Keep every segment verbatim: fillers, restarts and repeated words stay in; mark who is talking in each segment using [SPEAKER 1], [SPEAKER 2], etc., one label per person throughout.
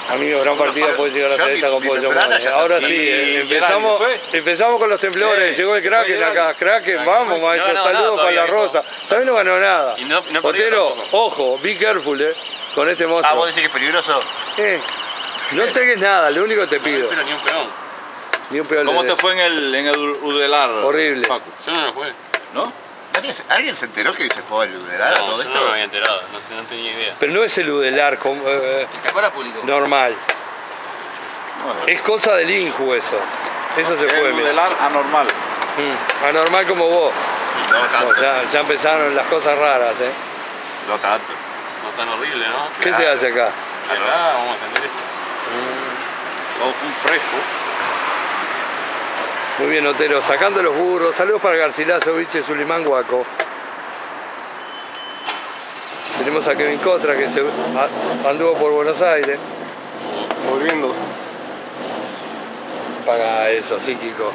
[SPEAKER 1] Amigo, gran partida puede llegar a ser esta con Pollo Mane. Ahora sí, eh, empezamos, empezamos con los temblores.
[SPEAKER 2] Sí,
[SPEAKER 1] llegó el Kraken acá. Kraken, vamos, maestro.
[SPEAKER 3] no,
[SPEAKER 1] Saludos
[SPEAKER 3] no,
[SPEAKER 1] para la
[SPEAKER 3] no,
[SPEAKER 1] Rosa. ¿Sabés? No ganó nada.
[SPEAKER 3] Y no- no
[SPEAKER 1] Otero,
[SPEAKER 3] perdió
[SPEAKER 1] ojo, be careful, eh, con este
[SPEAKER 4] Ah,
[SPEAKER 1] monstruo.
[SPEAKER 4] vos decís que es peligroso.
[SPEAKER 1] Eh, no entregues nada, lo único que te pido.
[SPEAKER 3] Pero ni un peón.
[SPEAKER 1] Ni un peor
[SPEAKER 2] ¿Cómo
[SPEAKER 1] de-
[SPEAKER 2] te fue en el, en el Udelar?
[SPEAKER 1] Horrible.
[SPEAKER 2] Paco?
[SPEAKER 3] Yo no lo jugué.
[SPEAKER 2] ¿No?
[SPEAKER 4] ¿Alguien, alguien se enteró que se jugaba el Udelar a
[SPEAKER 3] No,
[SPEAKER 4] todo
[SPEAKER 3] yo
[SPEAKER 4] esto?
[SPEAKER 3] no me había enterado, no, sé, no tenía idea.
[SPEAKER 1] Pero no es el Udelar como, eh,
[SPEAKER 5] ¿Te acuerdas público?
[SPEAKER 1] normal.
[SPEAKER 2] Bueno,
[SPEAKER 1] Es cosa del Inju eso. Eso se
[SPEAKER 2] el
[SPEAKER 1] puede mirar.
[SPEAKER 2] Udelar anormal.
[SPEAKER 1] Mm, anormal como vos.
[SPEAKER 4] No
[SPEAKER 1] No,
[SPEAKER 4] tanto.
[SPEAKER 1] ya, ya empezaron las cosas raras, ¿eh?
[SPEAKER 4] No tanto.
[SPEAKER 3] No tan horrible, ¿no?
[SPEAKER 1] ¿Qué
[SPEAKER 4] Claro.
[SPEAKER 1] se hace acá?
[SPEAKER 3] Acá vamos a entender eso.
[SPEAKER 2] Todo fue un fresco.
[SPEAKER 1] Muy bien, Otero, sacando los burros. Saludos para Garcilaso, Biche, Sulimán, Guaco. Tenemos a Kevin Costra que se a- anduvo por Buenos Aires.
[SPEAKER 6] Volviendo.
[SPEAKER 1] Paga eso, psíquico.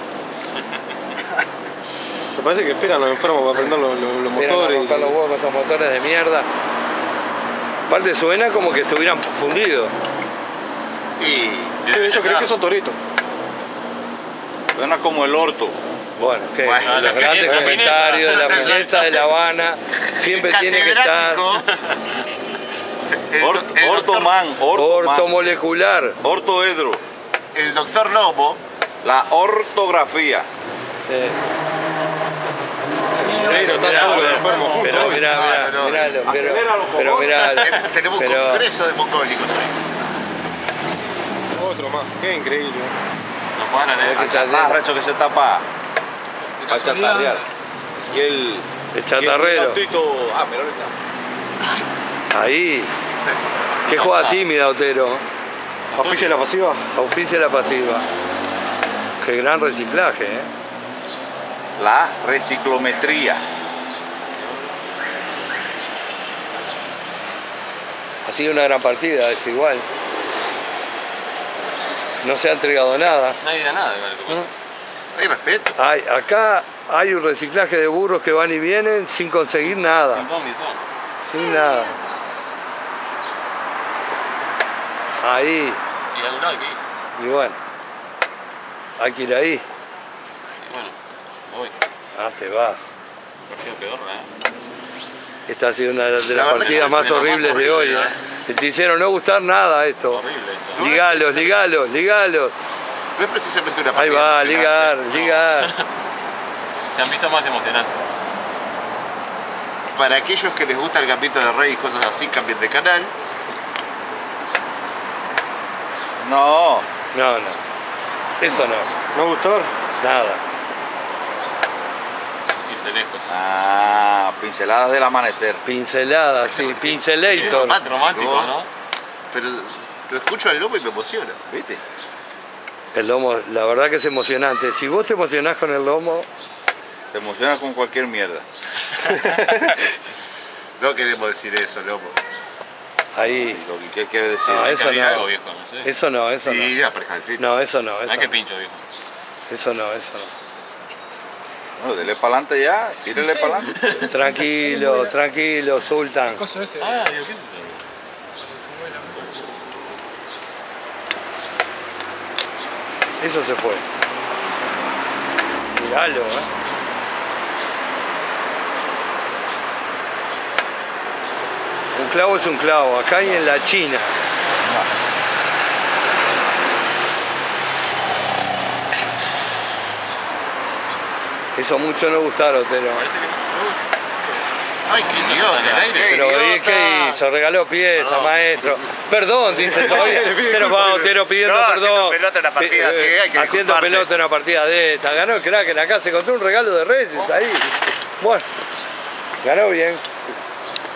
[SPEAKER 6] Me parece que esperan los enfermos para prender los, los, los
[SPEAKER 1] Miren a
[SPEAKER 6] motores.
[SPEAKER 1] romper los huevos con esos motores de mierda. Aparte suena como que estuvieran fundidos.
[SPEAKER 4] Y
[SPEAKER 6] Sí, yo creo que son toritos.
[SPEAKER 2] Suena como el orto.
[SPEAKER 1] Bueno, que
[SPEAKER 4] Bueno,
[SPEAKER 1] los
[SPEAKER 3] la
[SPEAKER 1] grandes
[SPEAKER 3] fineza,
[SPEAKER 1] comentarios de la
[SPEAKER 4] fineza.
[SPEAKER 1] fineza de La Habana siempre tiene que estar.
[SPEAKER 4] el,
[SPEAKER 2] Or-
[SPEAKER 4] el
[SPEAKER 2] orto
[SPEAKER 4] doctor,
[SPEAKER 2] man, orto man.
[SPEAKER 1] Ortomolecular.
[SPEAKER 2] Ortoedro.
[SPEAKER 4] el doctor Lobo,
[SPEAKER 2] La ortografía.
[SPEAKER 1] Eh,
[SPEAKER 6] Pero están
[SPEAKER 1] mirá,
[SPEAKER 6] todos los
[SPEAKER 1] mirá,
[SPEAKER 6] enfermos juntos.
[SPEAKER 1] pero mirá,
[SPEAKER 4] No,
[SPEAKER 1] mirá,
[SPEAKER 4] no, no.
[SPEAKER 1] miralo, pero,
[SPEAKER 2] Aceléralo, por
[SPEAKER 1] pero
[SPEAKER 2] favor.
[SPEAKER 1] mirá,
[SPEAKER 4] eh, tenemos un
[SPEAKER 1] pero-
[SPEAKER 4] congreso de mongólicos hoy.
[SPEAKER 6] Otro más. Qué increíble.
[SPEAKER 3] No paran, ¿eh?
[SPEAKER 1] ¿Qué está
[SPEAKER 2] Chatarra,
[SPEAKER 1] haciendo?
[SPEAKER 2] eso que se tapa.
[SPEAKER 5] De
[SPEAKER 2] Para
[SPEAKER 5] casualidad,
[SPEAKER 2] chatarrear. Y el.
[SPEAKER 1] El chatarrero.
[SPEAKER 2] y el autito- Ah, mira ahorita.
[SPEAKER 1] Ahí. Qué jugada tímida, Otero.
[SPEAKER 6] Auspicia la pasiva.
[SPEAKER 1] Auspicia la pasiva. Qué gran reciclaje, ¿eh?
[SPEAKER 2] La reciclometría.
[SPEAKER 1] Ha sido una gran partida, esto igual. No se ha entregado nada.
[SPEAKER 3] Nadie da nada, igual. ¿qué pasa?
[SPEAKER 4] Hay respeto.
[SPEAKER 1] Hay, acá hay un reciclaje de burros que van y vienen sin conseguir nada.
[SPEAKER 3] Sin ton ni son.
[SPEAKER 1] Sin nada. Ahí.
[SPEAKER 3] Y al lado hay que ir.
[SPEAKER 1] Y bueno. Hay que ir ahí.
[SPEAKER 3] Y bueno, me voy.
[SPEAKER 1] Ah, te vas.
[SPEAKER 3] Partido peor, ¿eh?
[SPEAKER 1] Esta ha sido una de las
[SPEAKER 4] verdad
[SPEAKER 1] partidas
[SPEAKER 4] que
[SPEAKER 1] más
[SPEAKER 4] es de lo más
[SPEAKER 1] horribles de hoy.
[SPEAKER 4] horrible,
[SPEAKER 1] ¿eh? Te hicieron no gustar nada esto.
[SPEAKER 3] Horrible esto.
[SPEAKER 1] Ligalos, ligalos, ligalos.
[SPEAKER 4] No es precisamente una
[SPEAKER 1] Ahí
[SPEAKER 4] partida
[SPEAKER 1] va,
[SPEAKER 4] emocionante.
[SPEAKER 1] ligar, ligar.
[SPEAKER 3] Se han visto más emocionantes.
[SPEAKER 4] Para aquellos que les gusta el gambito de rey y cosas así, cambien de canal.
[SPEAKER 2] No.
[SPEAKER 1] No, no. Eso no.
[SPEAKER 6] ¿No gustó?
[SPEAKER 1] Nada.
[SPEAKER 3] Irse lejos.
[SPEAKER 2] Ah, pinceladas del amanecer.
[SPEAKER 1] Pincelada, sí. Pincelator.
[SPEAKER 4] Romántico,
[SPEAKER 3] Romántico, ¿no?
[SPEAKER 4] Pero lo escucho al lobo y me emociona.
[SPEAKER 2] ¿Viste?
[SPEAKER 1] El lomo, la verdad que es emocionante. Si vos te emocionás con el lomo,
[SPEAKER 2] Te emociona con cualquier mierda.
[SPEAKER 4] No queremos decir eso, lobo.
[SPEAKER 1] ahí.
[SPEAKER 2] Lo que ¿qué quiere decir.
[SPEAKER 1] No,
[SPEAKER 3] Hay que
[SPEAKER 1] eso
[SPEAKER 3] abrir
[SPEAKER 1] no.
[SPEAKER 3] algo, viejo, no sé.
[SPEAKER 1] Eso no, eso
[SPEAKER 4] Y
[SPEAKER 1] no.
[SPEAKER 4] la pareja del fin.
[SPEAKER 1] No, eso no, eso
[SPEAKER 3] Hay que
[SPEAKER 1] no.
[SPEAKER 3] pincho, viejo.
[SPEAKER 1] Eso no, eso no.
[SPEAKER 2] Bueno, dele para adelante ya. Tírele para adelante.
[SPEAKER 1] Tranquilo, tranquilo, Sultan.
[SPEAKER 5] Coso ese.
[SPEAKER 3] Ah, digo, ¿qué es eso?
[SPEAKER 5] Cuando se mueve la música.
[SPEAKER 1] Eso se fue. Miralo, ¿eh? Un clavo es un clavo, acá y en la China. Eso mucho no gustaron, Otero.
[SPEAKER 3] Parece que no.
[SPEAKER 4] Ay, qué idiota.
[SPEAKER 3] en el aire.
[SPEAKER 4] qué
[SPEAKER 1] Pero
[SPEAKER 4] idiota.
[SPEAKER 1] ¿y ¿qué hizo? Regaló pieza,
[SPEAKER 4] Perdón.
[SPEAKER 1] maestro. Perdón, dice todavía. Pero va Otero pidiendo
[SPEAKER 4] No,
[SPEAKER 1] perdón.
[SPEAKER 4] haciendo pelota en la partida,
[SPEAKER 1] Eh,
[SPEAKER 4] sí, hay que
[SPEAKER 1] haciendo
[SPEAKER 4] disculparse.
[SPEAKER 1] pelota en una partida de esta. Ganó el Kraken acá, se encontró un regalo de Reyes ahí. Bueno, ganó bien.